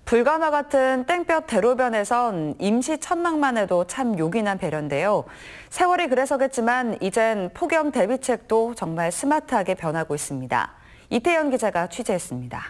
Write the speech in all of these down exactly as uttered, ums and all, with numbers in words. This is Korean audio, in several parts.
불가마 같은 땡볕 대로변에선 임시 천막만 해도 참 요긴한 배려인데요. 세월이 그래서겠지만 이젠 폭염 대비책도 정말 스마트하게 변하고 있습니다. 이태현 기자가 취재했습니다.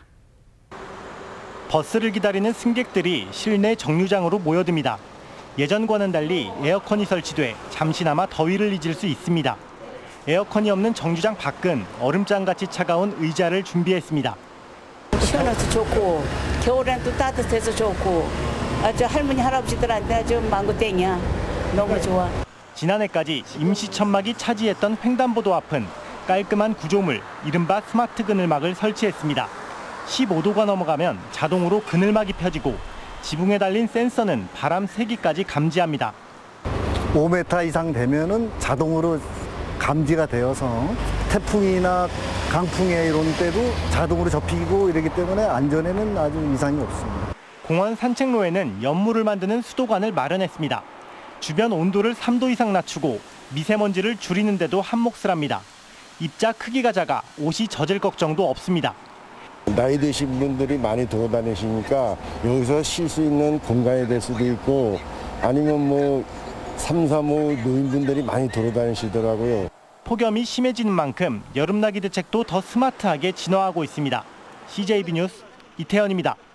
버스를 기다리는 승객들이 실내 정류장으로 모여듭니다. 예전과는 달리 에어컨이 설치돼 잠시나마 더위를 잊을 수 있습니다. 에어컨이 없는 정류장 밖은 얼음장같이 차가운 의자를 준비했습니다. 시원해서 좋고 겨울엔 또 따뜻해서 좋고 아주 할머니 할아버지들한테 아주 망고땡이야. 너무 좋아. 지난해까지 임시 천막이 차지했던 횡단보도 앞은 깔끔한 구조물, 이른바 스마트 그늘막을 설치했습니다. 십오 도가 넘어가면 자동으로 그늘막이 펴지고 지붕에 달린 센서는 바람 세기까지 감지합니다. 오 미터 이상 되면은 자동으로 감지가 되어서 태풍이나 강풍에 이런 때도 자동으로 접히고 이러기 때문에 안전에는 아주 이상이 없습니다. 공원 산책로에는 연물을 만드는 수도관을 마련했습니다. 주변 온도를 삼 도 이상 낮추고 미세먼지를 줄이는 데도 한몫을 입자 크기가 작아 옷이 젖을 걱정도 없습니다. 나이 드신 분들이 많이 돌아다니시니까 여기서 쉴 수 있는 공간이 될 수도 있고 아니면 뭐 삼삼오 노인분들이 많이 돌아다니시더라고요. 폭염이 심해지는 만큼 여름나기 대책도 더 스마트하게 진화하고 있습니다. 씨제이비 뉴스 이태현입니다.